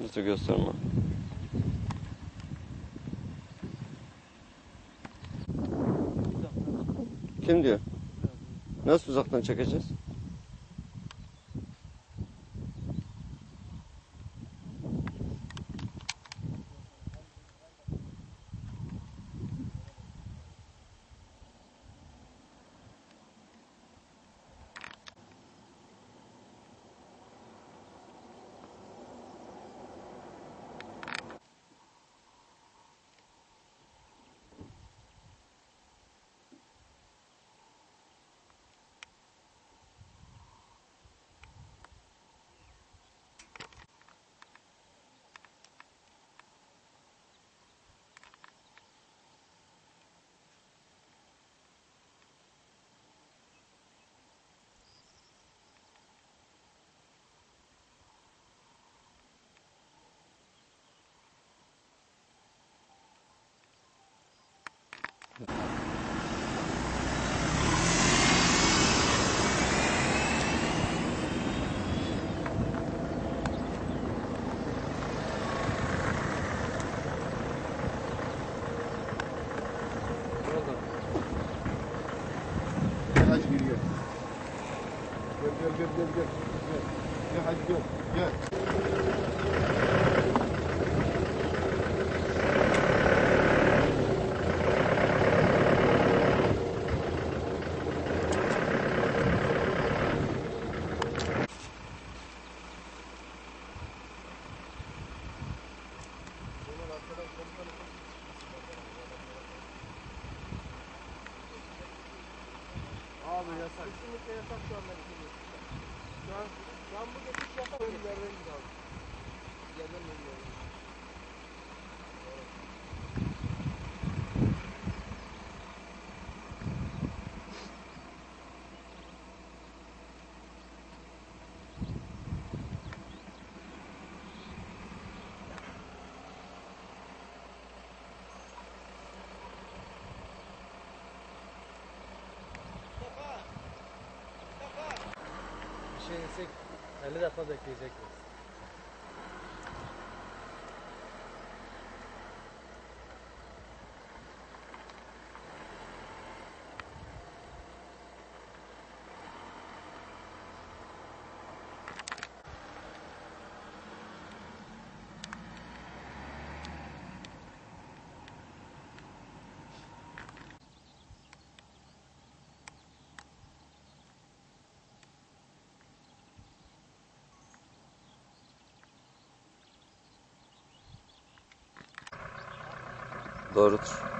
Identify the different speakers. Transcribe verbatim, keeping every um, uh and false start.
Speaker 1: Lütfen gösterme. Kim diyor? Nasıl uzaktan çekeceğiz?
Speaker 2: Hadi geliyor. Gel gel gel gel gel. Gel. Gel hadi gel. Gel. Abi yasak. Kesinlikle yasak şu anda. Şu an, şu an bu geçiş yasak. Önlerden gidiyor abi. Yerden geliyor.
Speaker 3: Bir şey insek elli dakika bekleyeceksiniz.
Speaker 1: Doğrudur.